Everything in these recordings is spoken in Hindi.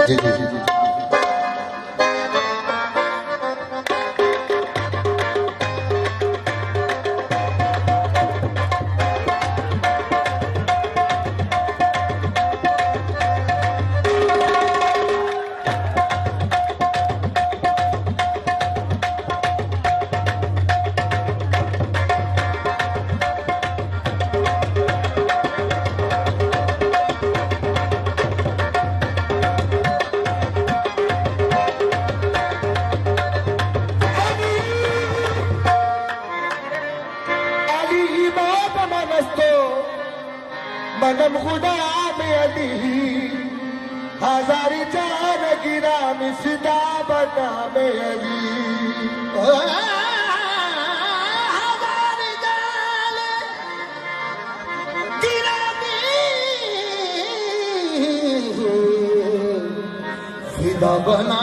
जी जी जी मनम खुदा में अली हजारी चार गिरा मिसदा बना में अली हजारी चार गिरा मिसदा बना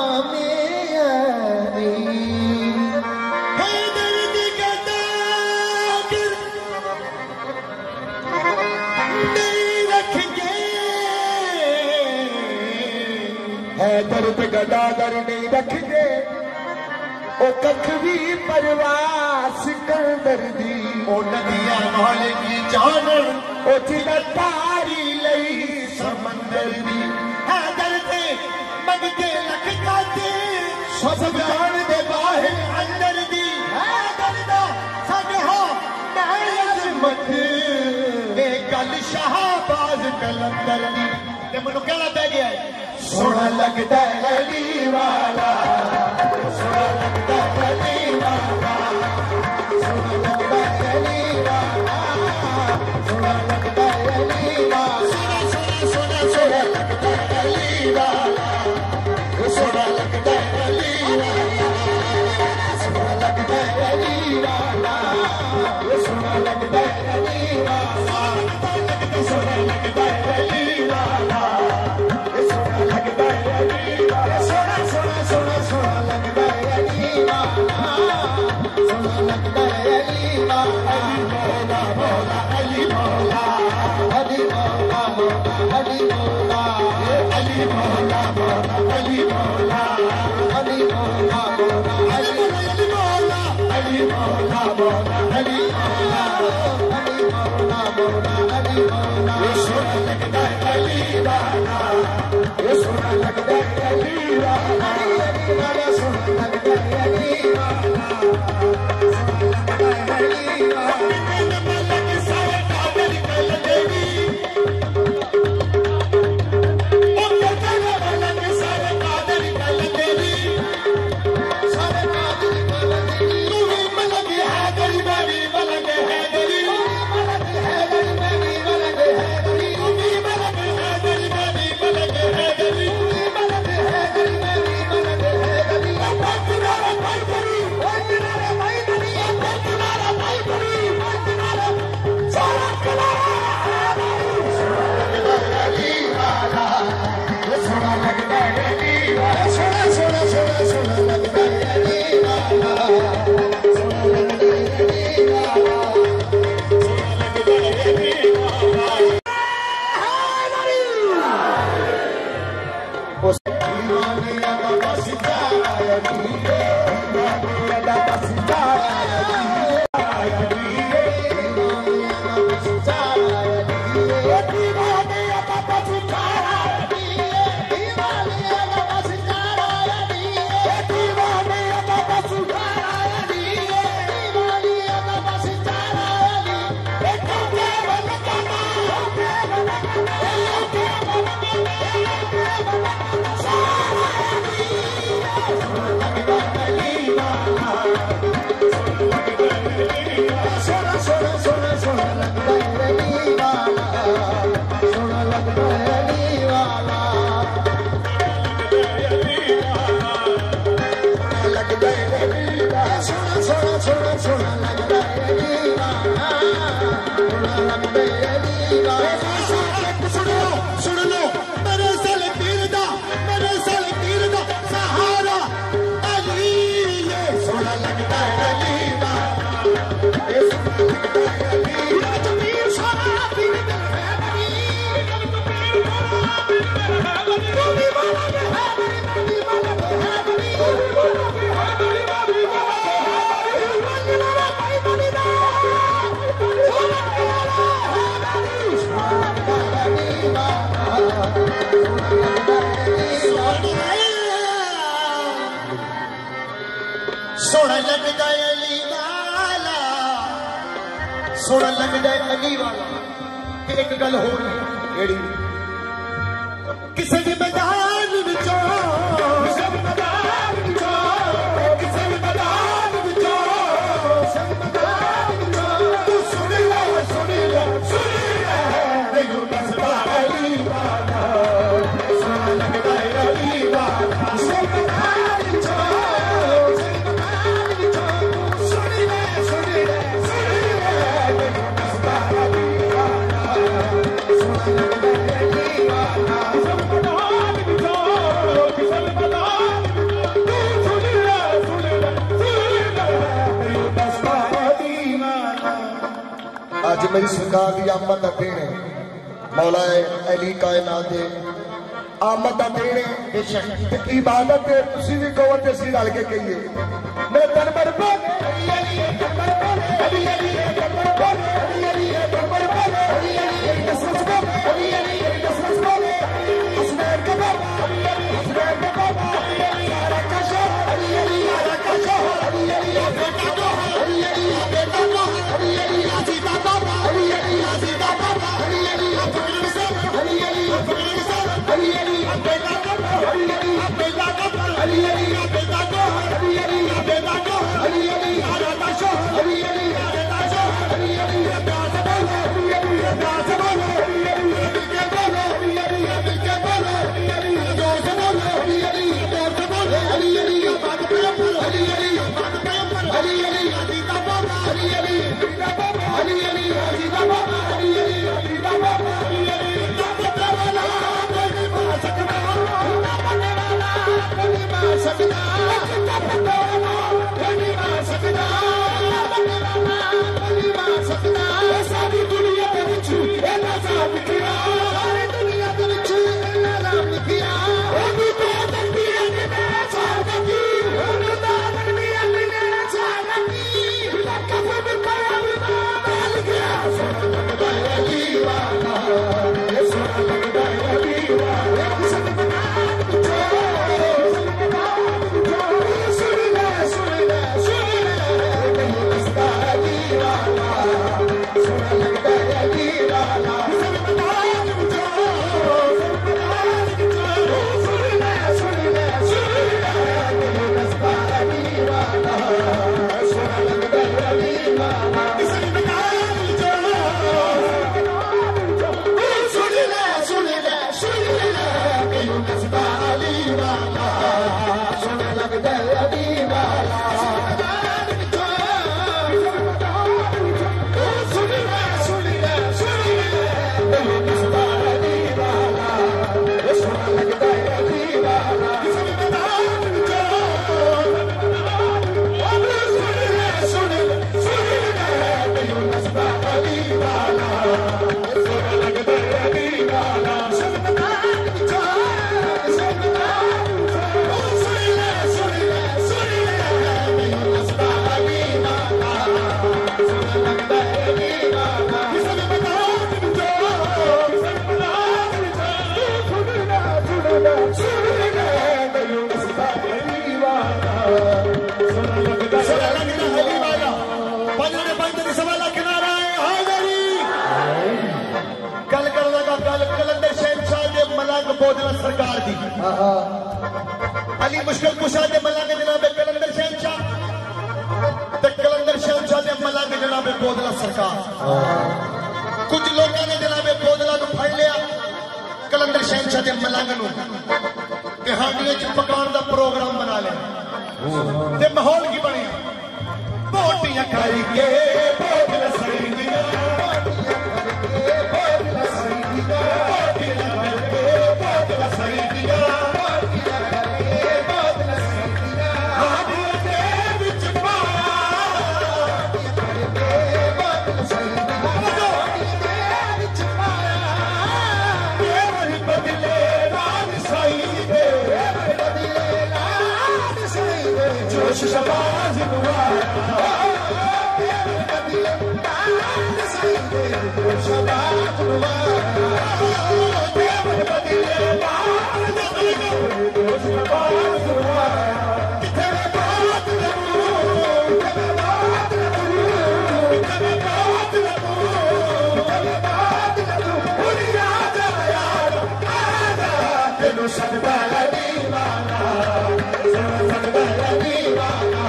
दर्द गदागर नहीं रखगे ओ कख भी परवास कर दर्दी ओ नदियां नाल की जानन ओ जिला तारी लई समंदर दी है दर्द मंगते लख काते सब जान दे बाहर अंदर दी है दर्द सब हो मैं अजमत ए गल शाहबाज कलंदर दी ते मैनू कहना पै गया है सोना लगता है अली वाला सोना लगता है अली वाला सोना लगता है अली वाला सोना लगता है अली वाला सोना सोना लगता है अली वाला सोना लगता है अली वाला सोना लगता है अली वाला सोना लगता है अली वाला सोना लगता है अली वाला लगता है अली वाला सोना सोना सोना सोना लगता है अली वाला सोना लगता है अली वाला अली मौला अली मौला अली मौला अली मौला अली मौला अली मौला अली मौला अली मौला अली मौला अली मौला अली मौला सोना लगता है अली वाला सोना लगता है अली वाला सोना लगता है अली वाला सोना लगता है अली वाला मलक सारे काबिल कल देवी ओ कहता मलक सारे काबिल कल देवी सारे काबिल कल देवी तू ही मलक है गली मेरी मलक है गली मलक है गली मेरी मलक है गली तू ही मलक है गली मेरी मलक है गली सोना लगदा अली वाला, सोना लगदा अली वाला। एक गल होर केड़ी किसे भी मैदान विचों, किसे भी मैदान विचों, किसे भी मैदान विचों, किसे भी मैदान विचों तू सुन ले, सुन ले, सुन ले मैनू दसदा अली वाला, सोना लगदा अली वाला। किसे भी मैदान विचों, आज मेरी सरकार की आमद का दिन है, मौला अली कायनात दे आमद का दिन है। बेशक इबादत है, तुसी भी कहो ते असीं रल के कहिए मैं दरबार बोले अली अली दरबार बोले अली अली दरबार बोले अली अली दरबार बोले अली अली कसरत बोले अली अली कसरत बोले असमेर के बाबा अली अली असमेर के बाबा अली अली यारा का शोहर अली अली यारा का शोहर अली अली बेटा को अली अली बेटा को अली अली आजीदा बाबा अली अली आजीदा बाबा अली अली फकीर से अली अली फकीर से अली अली बेटा को अली अली बेटा को अली अली बेटा को अली अली बेटा को अली अली यारा का शोहर अली अली यारा का शोहर अली अली प्यास बोले अली अली प्यास बोले अली अली के बोले अली अली के बोले अली अली जोश बोले अली अली जोश बोले अली अली बात पे अली अली बात पे अली अली आजीदा बाबा अली अली आजीदा बाबा अली अली आजीदा बाबा अली अली आजीदा बाबा अली अली दाता वाला कोई मां सकता बनने वाला कोई मां सकता दाता वाला कोई मां सकता बनने वाला कोई मां सकता सारी दुनिया दे विच इन्ना साथ किया सारी दुनिया दे विच इन्ना नाम लिखिया ओदी ताकत दी ने साथ की ओदी ताकत दी ने साथ की कफ में पाया माल गया सोना लगदा अली वाला सोना लगदा अली वाला सब बना सुन ले सुन ले सुन ले मैनू दसदा अली वाला सोना लगदा अली वाला सब बना सुन ले सुन ले सुन ले मैनू दसदा अली वाला सोना लगदा अली वाला सब बना सुन ले सुन ले सुन ले मैनू दसदा अली वाला सोना लगदा अली वाला सुन ले सुन ले सुन ले मैनू दसदा अली वाला सोना लगदा अली वाला सब बना सुन ले सुन ले मैनू दसदा अली वाला सोना लगदा अली वाला सब बना सरकार दी अली मुश्किल कुशा दे मलांगे जनाब कलंदर शहनशाह ते कलंदर शहनशाह दे मलांगे जनाब बोदला सरकार। कुछ लोगों ने जनाब बोदला को फड़ लिया कलंदर शहनशाह दे मलांगे नु ते हांडियां च पकाउण दा प्रोग्राम बना लिया ते माहौल की बनी बोटियां खाई के बोदला सईदियां बोदला सईदियां तेनू सजदा दीवाना सजदा दीवाना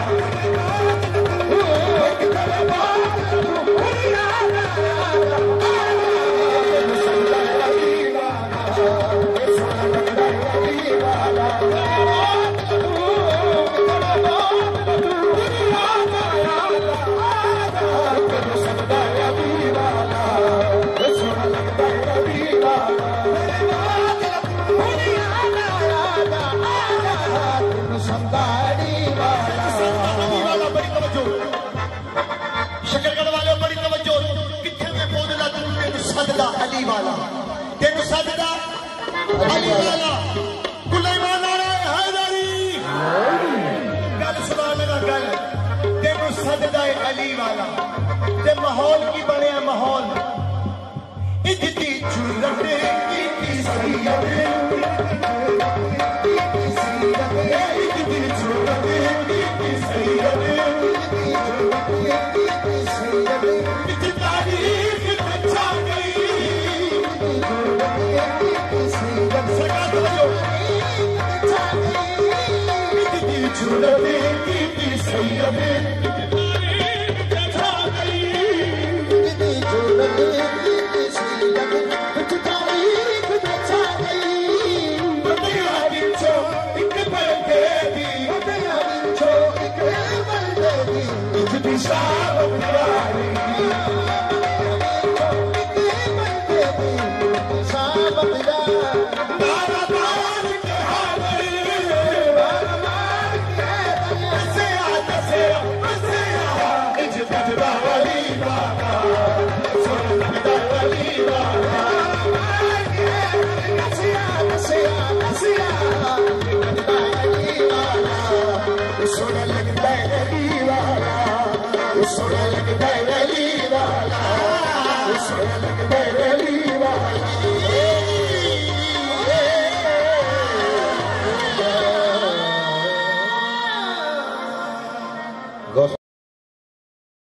अली वाला तेनू सजदा अली वाला कुलैमान हैदरी गल सुना मेरा गल तेनू सजदा अली वाला ते माहौल की बने माहौल इतनी चुरट की सैयद इतनी चुरट की सैयद इतनी तारीफ अच्छा गई Wali Baba,